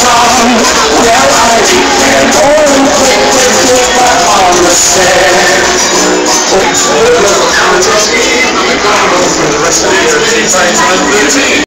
song. Well, I declare, going quick with paper on the stair. For the rest of the year, 2013.